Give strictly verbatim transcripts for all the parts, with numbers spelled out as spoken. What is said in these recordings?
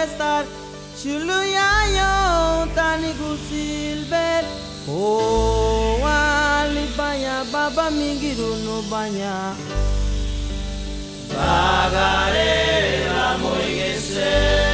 estar Chuluyayo taniku silver. Oh alibaya baba mingiru no banya. Bagare la moigese.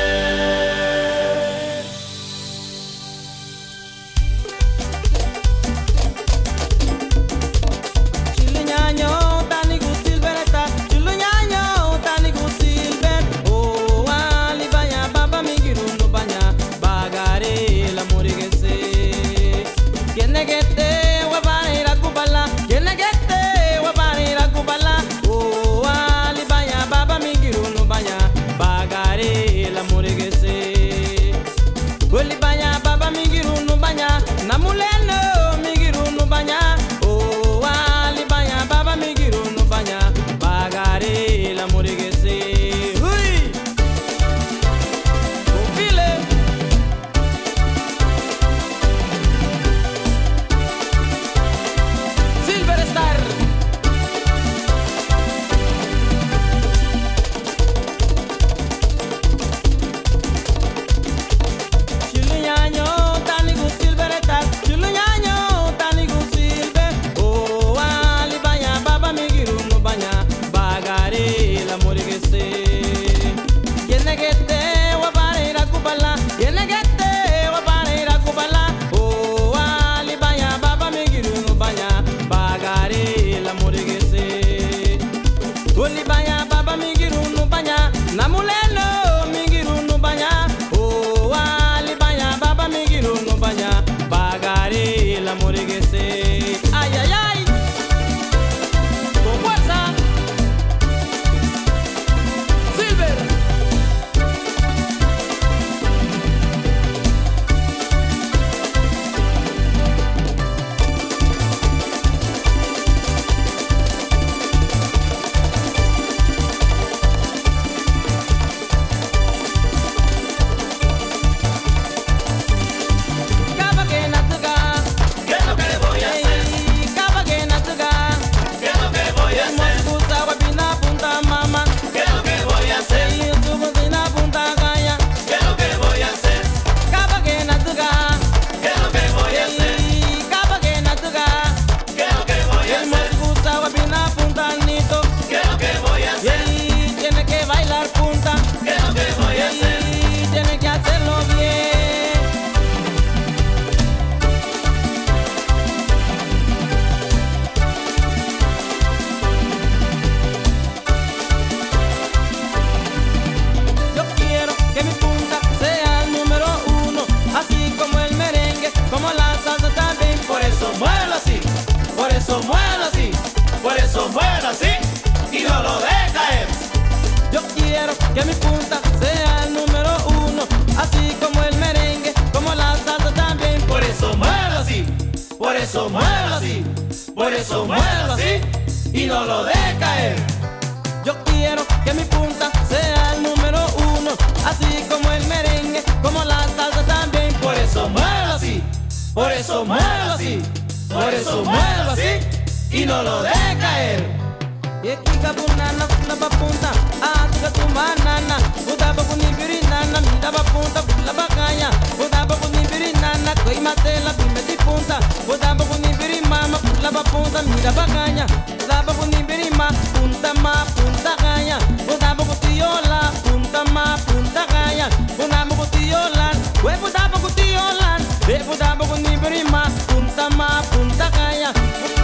Que mi punta sea el número uno, así como el merengue, como la salsa también. Por eso muévelo así, por eso muévelo así, por eso muévelo así y no lo deje caer. Yo quiero que mi punta sea el número uno, así como el merengue, como la salsa también. Por eso muévelo así, por eso muévelo así, por eso muévelo así y no lo deje caer. Ye kika bunana kula bapunta atuka tumanana uda bakuni birinana mida bapunta kula bakanya uda bakuni birinana koi matela bimeti punta uda bakuni birimama kula bapunta mida bakanya uda bakuni birima punta ma punta kanya uda bakutiola punta ma punta kanya uda bakutiola we uda bakutiola we uda bakuni birima punta ma punta kanya